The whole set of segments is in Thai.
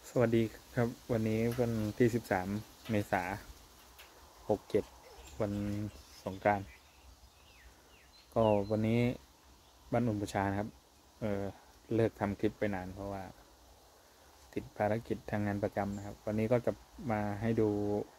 สวัสดีครับวันนี้วันที่13 เมษายน67วันสงกรานต์ก็วันนี้บ้านอุ่นประชานะครับเลิกทำคลิปไปนานเพราะว่าติดภารกิจทางงานประจำนะครับวันนี้ก็จะมาให้ดู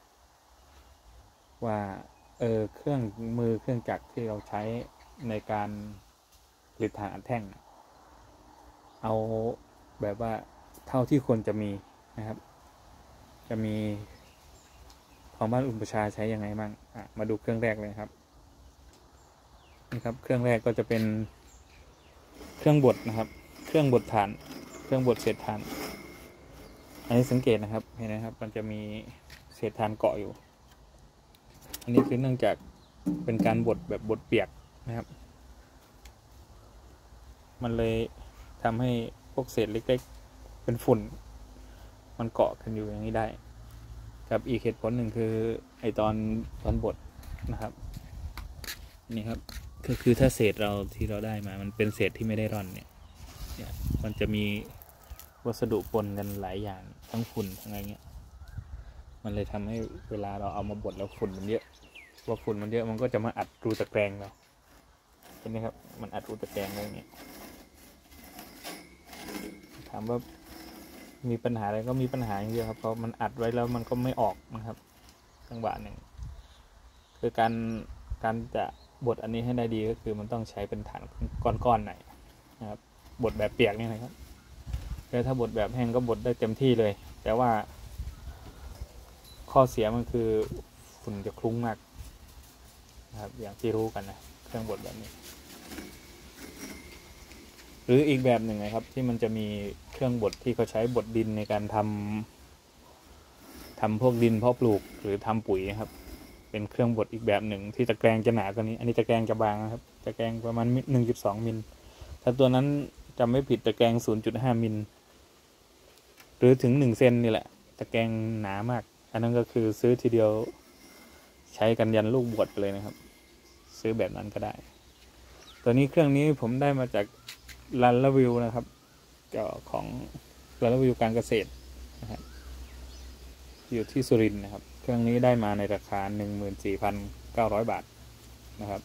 ว่าเครื่องมือเครื่องจักรที่เราใช้ในการผลิตถ่านอัดแท่งเอาแบบว่าเท่าที่ควรจะมีนะครับจะมีของบ้านอุ่นประชาใช้ยังไงบ้างมาดูเครื่องแรกเลยครับนี่ครับเครื่องแรกก็จะเป็นเครื่องบดนะครับเครื่องบดถ่านเครื่องบดเศษถ่านอันนี้สังเกตนะครับเห็นไหมครับมันจะมีเศษถ่านเกาะอยู่อันนี้คือเนื่องจากเป็นการบดแบบบดเปียกนะครับมันเลยทำให้พวกเศษเล็กๆเป็นฝุ่นมันเกาะกันอยู่อย่างนี้ได้กับอีกเหตุผลหนึ่งคือไอตอนบดนะครับนี่ครับก็คือถ้าเศษที่เราได้มามันเป็นเศษที่ไม่ได้ร่อนเนี่ยมันจะมีวัสดุปนกันหลายอย่างทั้งฝุ่นทั้งอะไรเงี้ยมันเลยทำให้เวลาเราเอามาบดแล้วฝุ่นมันเยอะพอฝุ่นมันเยอะมันก็จะมาอัดรูตะแกรงเราเห็นไหมครับมันอัดรูตะแกรงไว้อย่างเงี้ยถามว่ามีปัญหาอะไรก็มีปัญหาอย่างเดียวครับเพราะมันอัดไว้แล้วมันก็ไม่ออกนะครับจังหวะหนึ่งคือการจะบดอันนี้ให้ได้ดีก็คือมันต้องใช้เป็นฐานก้อนๆหน่อยนะครับบดแบบเปียกนี่นะครับแล้วถ้าบดแบบแห้งก็บดได้เต็มที่เลยแต่ว่าข้อเสียมันคือฝุ่นจะคลุ้งมากนะครับอย่างที่รู้กันนะเครื่องบดแบบนี้หรืออีกแบบหนึ่งนะครับที่มันจะมีเครื่องบดที่เขาใช้บดดินในการทำพวกดินเพาะปลูกหรือทำปุ๋ยนะครับเป็นเครื่องบดอีกแบบหนึ่งที่ตะแกรงจะหนากว่านี้อันนี้ตะแกรงจะบางนะครับตะแกรงประมาณ 1.2 มิลถ้าตัวนั้นจำไม่ผิดตะแกรง 0.5 มิลหรือถึง1 เซนนี่แหละตะแกรงหนามากอันนั้นก็คือซื้อทีเดียวใช้กันยันลูกบวชไปเลยนะครับซื้อแบบนั้นก็ได้ตัวนี้เครื่องนี้ผมได้มาจากรันละวิวนะครับของรันละวิวการเกษตรนะครับอยู่ที่สุรินทร์นะครับเครื่องนี้ได้มาในราคา 14,900 บาทนะครับ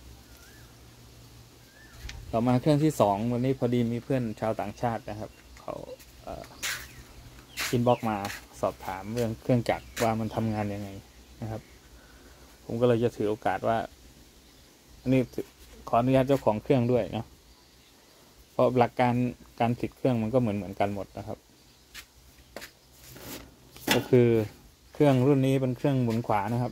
ต่อมาเครื่องที่2วันนี้พอดีมีเพื่อนชาวต่างชาตินะครับเขาอินบ็อกมาสอบถามเรื่องเครื่องจักรว่ามันทำงานยังไงนะครับผมก็เลยจะถือโอกาสว่าอันนี้ขออนุญาตเจ้าของเครื่องด้วยเนาะเพราะหลักการติดเครื่องมันก็เหมือนกันหมดนะครับก็คือเครื่องรุ่นนี้เป็นเครื่องหมุนขวานะครับ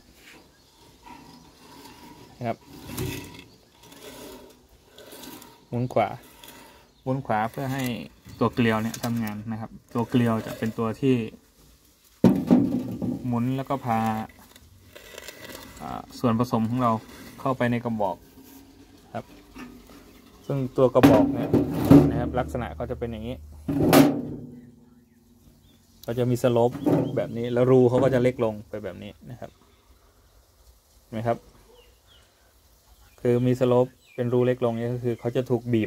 หมุนขวาเพื่อให้ตัวเกลียวเนี่ยทำงานนะครับตัวเกลียวจะเป็นตัวที่หมุนแล้วก็พาส่วนผสมของเราเข้าไปในกระบอกครับซึ่งตัวกระบอกเนี่ยนะครับลักษณะก็จะเป็นอย่างนี้ก็จะมีสโลปแบบนี้แล้วรูเขาก็จะเล็กลงไปแบบนี้นะครับเห็นไหมครับคือมีสโลปเป็นรูเล็กลงนี่ก็คือเขาจะถูกบีบ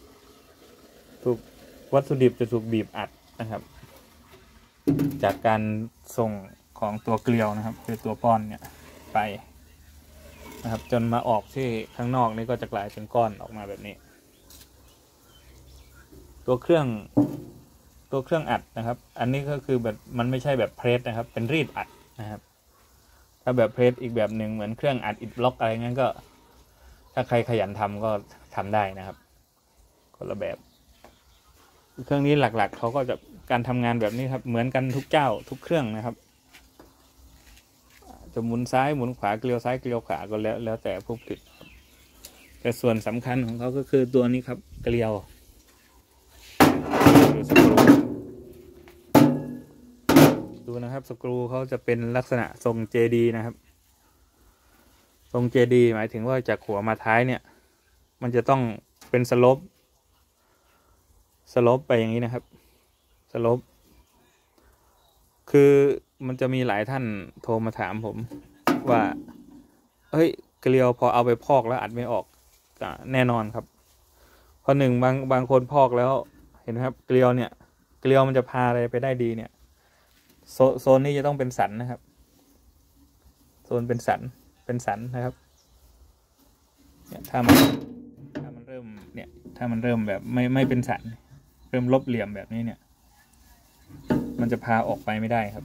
วัตถุดิบจะถูกบีบอัดนะครับจากการส่งของตัวเกลียวนะครับคือตัวก้อนเนี่ยไปนะครับจนมาออกที่ข้างนอกนี่ก็จะกลายเป็นก้อนออกมาแบบนี้ตัวเครื่องอัดนะครับอันนี้ก็คือแบบมันไม่ใช่แบบเพรสนะครับเป็นรีดอัดนะครับถ้าแบบเพรสอีกแบบหนึ่งเหมือนเครื่องอัดอิฐบล็อกอะไรงั้นก็ถ้าใครขยันทำก็ทำได้นะครับคนละแบบเครื่องนี้หลักๆเขาก็จะการทำงานแบบนี้ครับเหมือนกันทุกเจ้าทุกเครื่องนะครับจะหมุนซ้ายหมุนขวาเกลียวซ้ายเกลียวขวาก็แล้วแต่ผู้ผลิตแต่ส่วนสำคัญของเขาก็คือตัวนี้ครับเกลียวดูนะครับสกรูเขาจะเป็นลักษณะทรงเจดีนะครับทรงเจดีหมายถึงว่าจากหัวมาท้ายเนี่ยมันจะต้องเป็นสโลปไปอย่างนี้นะครับสโลปคือมันจะมีหลายท่านโทรมาถามผมว่าเฮ้ยเกลียวพอเอาไปพอกแล้วอัดไม่ออกแน่นอนครับเพราะบางคนพอกแล้วเห็นไหมครับเกลียวมันจะพาอะไรไปได้ดีเนี่ยโซนนี้จะต้องเป็นสันนะครับโซนเป็นสันนะครับเนี่ยถ้ามันเริ่มเนี่ยถ้ามันเริ่มแบบไม่เป็นสันเริ่มลบเหลี่ยมแบบนี้เนี่ยมันจะพาออกไปไม่ได้ครับ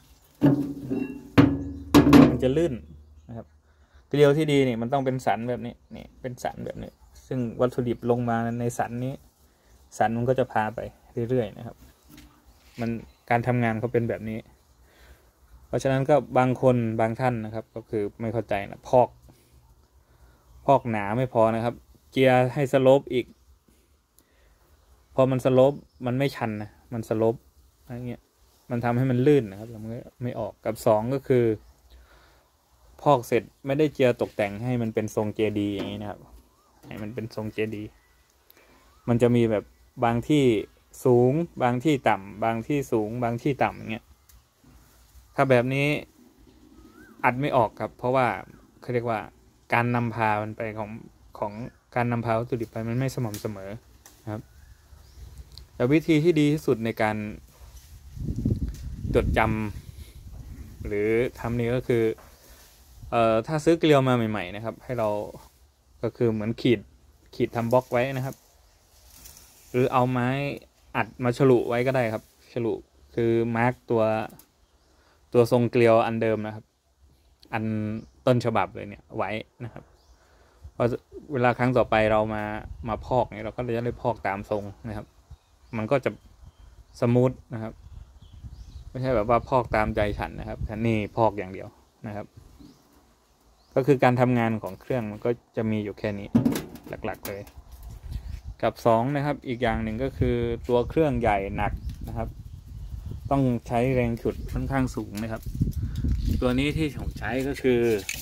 มันจะลื่นนะครับเกลียวที่ดีเนี่ยมันต้องเป็นสันแบบนี้นี่เป็นสันแบบนี้ซึ่งวัตถุดิบลงมาในสันนี้สันมันก็จะพาไปเรื่อยๆนะครับมันการทำงานเขาเป็นแบบนี้เพราะฉะนั้นก็บางคนบางท่านนะครับก็คือไม่เข้าใจนะพอกหนาไม่พอนะครับเกียร์ให้สโลปอีกพอมันสโลปมันไม่ชันนะมันสโลปอะไรเงี้ยมันทำให้มันลื่นนะครับแล้วมันไม่ออกกับ2ก็คือพอกเสร็จไม่ได้เจียตกแต่งให้มันเป็นทรงเจดีอย่างนี้นะครับให้มันเป็นทรงเจดีมันจะมีแบบบางที่สูงบางที่ต่ำบางที่สูงบางที่ต่ำอย่างเงี้ยถ้าแบบนี้อัดไม่ออกครับเพราะว่าเขาเรียกว่าการนำพามันไปของการนำพาวัตถุดิบไปมันไม่สม่ำเสมอนะครับแต่วิธีที่ดีที่สุดในการจดจำหรือทำนี่ก็คือถ้าซื้อเกลียวมาใหม่ๆนะครับให้เราก็คือเหมือนขีดทำบล็อกไว้นะครับหรือเอาไม้อัดมาฉลุไว้ก็ได้ครับฉลุคือมาร์กตัวทรงเกลียวอันเดิมนะครับอันต้นฉบับเลยเนี่ยไว้นะครับพอเวลาครั้งต่อไปเรามาพอกเนี่ยเราก็จะได้พอกตามทรงนะครับมันก็จะสมูทนะครับไม่ใช่แบบว่าพอกตามใจฉันนะครับแต่นี่พอกอย่างเดียวนะครับก็คือการทำงานของเครื่องมันก็จะมีอยู่แค่นี้หลักๆเลยกับ2นะครับอีกอย่างหนึ่งก็คือตัวเครื่องใหญ่หนักนะครับต้องใช้แรงฉุดค่อนข้างสูงนะครับตัวนี้ที่ผมใช้ก็คือ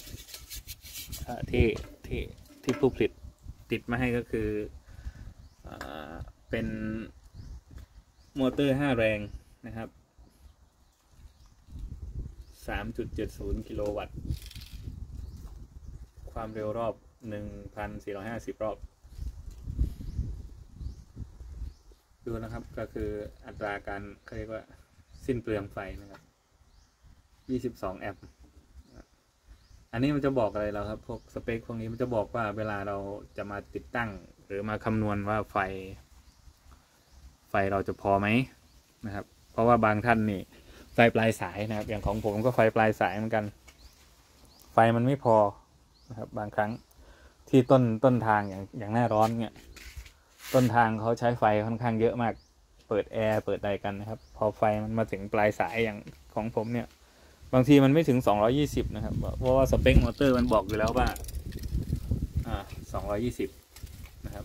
ที่ผู้ผลิตติดมาให้ก็คือเป็นมอเตอร์5แรงนะครับ 3.70 กิโลวัตต์ความเร็วรอบ 1,450 รอบดูนะครับก็คืออัตราการเขาเรียกว่าสิ้นเปลืองไฟนะครับ22 แอมป์อันนี้มันจะบอกอะไรเราครับพวกสเปคพวกนี้มันจะบอกว่าเวลาเราจะมาติดตั้งหรือมาคำนวณว่าไฟเราจะพอไหมนะครับเพราะว่าบางท่านนี่ไฟปลายสายนะครับอย่างของผมก็ไฟปลายสายเหมือนกันไฟมันไม่พอนะครับบางครั้งที่ต้นทางอย่างหน้าร้อนเนี่ยต้นทางเขาใช้ไฟค่อนข้างเยอะมากเปิดแอร์เปิดใดกันนะครับพอไฟมันมาถึงปลายสายอย่างของผมเนี่ยบางทีมันไม่ถึง220นะครับเพราะว่าสเปคมอเตอร์มันบอกอยู่แล้วว่า220นะครับ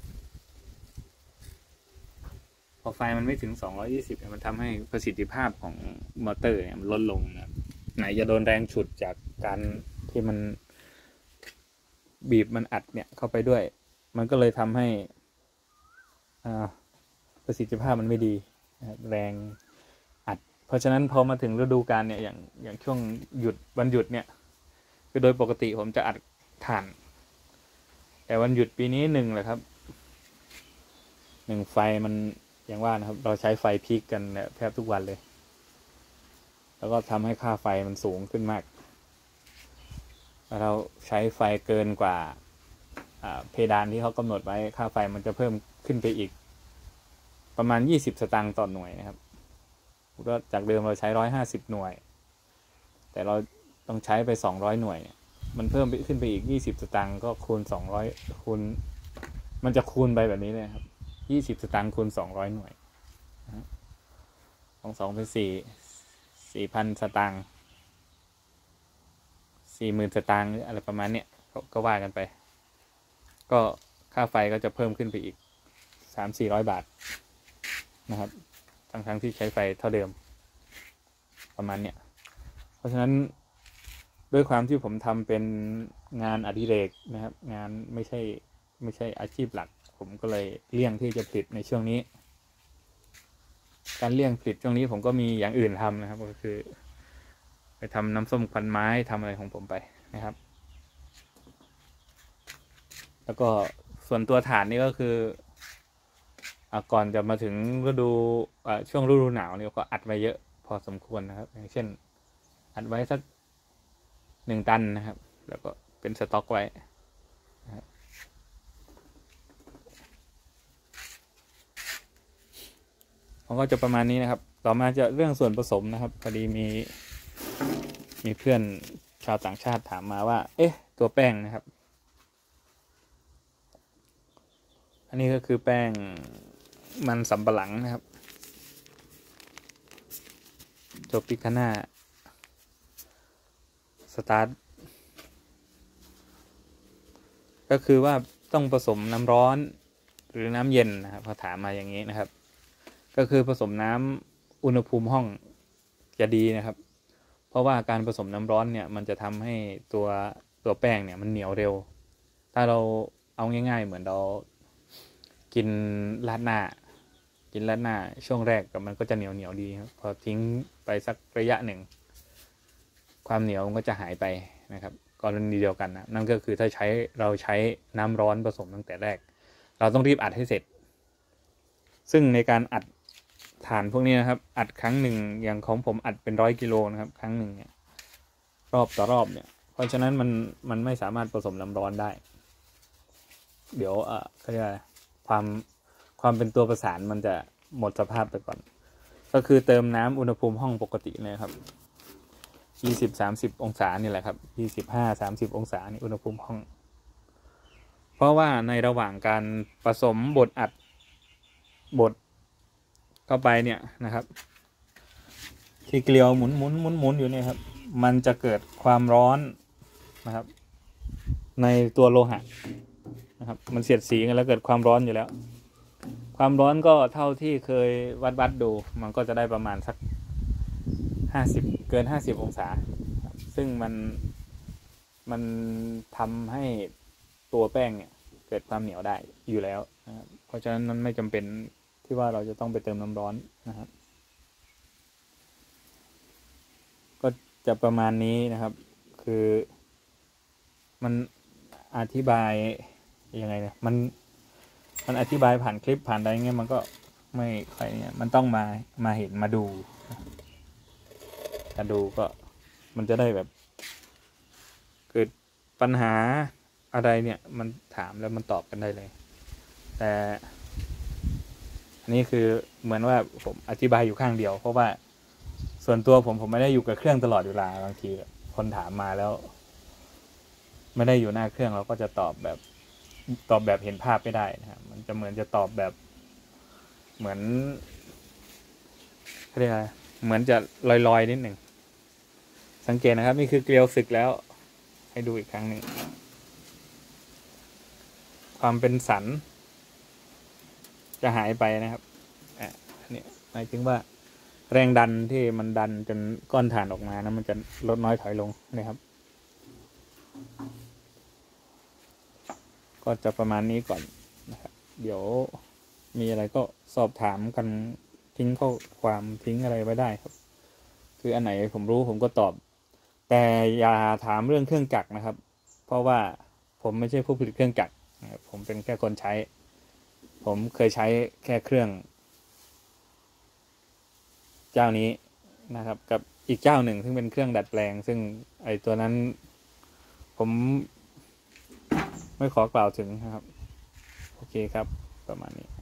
พอไฟมันไม่ถึง220มันทำให้ประสิทธิภาพของมอเตอร์เนี่ยมันลดลงนะครับไหนจะโดนแรงฉุดจากการที่มันบีบมันอัดเนี่ยเข้าไปด้วยมันก็เลยทำให้ประสิทธิภาพมันไม่ดีนะครับแรงอัดเพราะฉะนั้นพอมาถึงฤดูกาลเนี่ยอย่างช่วงวันหยุดเนี่ยคือโดยปกติผมจะอัดถ่านแต่วันหยุดปีนี้1เลยครับ1ไฟมันอย่างว่านะครับเราใช้ไฟพีคกันแทบทุกวันเลยแล้วก็ทำให้ค่าไฟมันสูงขึ้นมากเราใช้ไฟเกินกว่าเพดานที่เขากำหนดไว้ค่าไฟมันจะเพิ่มขึ้นไปอีกประมาณ20 สตางค์ต่อหน่วยนะครับก็จากเดิมเราใช้150 หน่วยแต่เราต้องใช้ไป200 หน่วยมันเพิ่มขึ้นไปอีก20 สตางค์ก็คูณ200คูณมันจะคูณไปแบบนี้เลยครับ20 สตางค์คูณ200 หน่วย2เป็น4,000 สตางค์40,000 สตางค์อะไรประมาณเนี้ยก็ว่ากันไปก็ค่าไฟก็จะเพิ่มขึ้นไปอีก300-400 บาทนะครับทั้งที่ใช้ไฟเท่าเดิมประมาณเนี้ยเพราะฉะนั้นด้วยความที่ผมทำเป็นงานอดิเรกนะครับงานไม่ใช่อาชีพหลักผมก็เลยเลี่ยงที่จะผลิตในช่วงนี้การเลี่ยงผลิตช่วงนี้ผมก็มีอย่างอื่นทำนะครับก็คือไปทำน้ำส้มควันไม้ทำอะไรของผมไปนะครับแล้วก็ส่วนตัวถ่านนี่ก็คือก่อนจะมาถึงฤดูช่วงฤดูหนาวนี่ก็อัดไว้เยอะพอสมควรนะครับอย่างเช่นอัดไว้สัก1 ตันนะครับ แล้วก็เป็นสต็อกไว้นะครับมันก็จะประมาณนี้นะครับต่อมาจะเรื่องส่วนผสมนะครับพอดีมีเพื่อนชาวต่างชาติถามมาว่าเอ๊ะตัวแป้งนะครับอันนี้ก็คือแป้งมันสำปะหลังนะครับโจปิคาน่าสตาร์ทก็คือว่าต้องผสมน้ำร้อนหรือน้ำเย็นนะครับเขาถามมาอย่างนี้นะครับก็คือผสมน้ำอุณหภูมิห้องจะดีนะครับเพราะว่าการผสมน้ำร้อนเนี่ยมันจะทำให้ตัวแป้งเนี่ยมันเหนียวเร็วถ้าเราเอาง่ายๆเหมือนเรากินราดหน้าช่วงแรกกับมันก็จะเหนียวดีครับพอทิ้งไปสักระยะหนึ่งความเหนียวมันก็จะหายไปนะครับกรณีเดียวกันนะนั่นก็คือถ้าเราใช้น้ำร้อนผสมตั้งแต่แรกเราต้องรีบอัดให้เสร็จซึ่งในการอัดฐานพวกนี้นะครับอัดครั้งหนึ่งอย่างของผมอัดเป็น100 กิโลนะครับครั้งหนึ่งเนี่ยรอบต่อรอบเนี่ยเพราะฉะนั้นมันไม่สามารถผสมน้ำร้อนได้เดี๋ยวเขาเรียกความเป็นตัวประสานมันจะหมดสภาพไปก่อนก็คือเติมน้ำอุณหภูมิห้องปกติเลยครับ20-30 องศานี่แหละครับ25-30 องศานี่อุณหภูมิห้องเพราะว่าในระหว่างการผสมบดอัดบดเข้าไปเนี่ยนะครับที่เกลียวหมุนอยู่เนี่ยครับมันจะเกิดความร้อนนะครับในตัวโลหะนะครับมันเสียดสีกันแล้วเกิดความร้อนอยู่แล้วความร้อนก็เท่าที่เคยวัดดูมันก็จะได้ประมาณสัก50เกิน50 องศาซึ่งมันทำให้ตัวแป้งเนี่ยเกิดความเหนียวได้อยู่แล้วนะครับเพราะฉะนั้นมันไม่จำเป็นที่ว่าเราจะต้องไปเติมน้ำร้อนนะครับก็จะประมาณนี้นะครับคือมันอธิบายยังไงเนี่ยมันอธิบายผ่านคลิปผ่านอะไรเงี้ยมันก็ไม่ค่อยเนี่ยมันต้องมาเห็นมาดูถ้าดูก็มันจะได้แบบเกิดปัญหาอะไรเนี่ยมันถามแล้วมันตอบกันได้เลยแต่อันนี้คือเหมือนว่าผมอธิบายอยู่ข้างเดียวเพราะว่าส่วนตัวผมไม่ได้อยู่กับเครื่องตลอดเวลาบางทีคนถามมาแล้วไม่ได้อยู่หน้าเครื่องเราก็จะตอบแบบเห็นภาพไม่ได้นะครับมันจะเหมือนจะตอบแบบเหมือนเรียกอะไรเหมือนจะลอยนิดหนึ่งสังเกตนะครับนี่คือเกลียวสึกแล้วให้ดูอีกครั้งหนึ่งความเป็นสันจะหายไปนะครับนี่หมายถึงว่าแรงดันที่มันดันจนก้อนถ่านออกมานะมันจะลดน้อยถอยลงนะครับก็จะประมาณนี้ก่อนนะครับเดี๋ยวมีอะไรก็สอบถามกันทิ้งข้อความทิ้งอะไรไว้ได้ครับคืออันไหนผมรู้ผมก็ตอบแต่อย่าถามเรื่องเครื่องจักรนะครับเพราะว่าผมไม่ใช่ผู้ผลิตเครื่องจักรนะครับผมเป็นแค่คนใช้ผมเคยใช้แค่เครื่องเจ้านี้นะครับกับอีกเจ้าหนึ่งซึ่งเป็นเครื่องดัดแปลงซึ่งไอ้ตัวนั้นผมไม่ขอกล่าวถึงนะครับโอเคครับประมาณนี้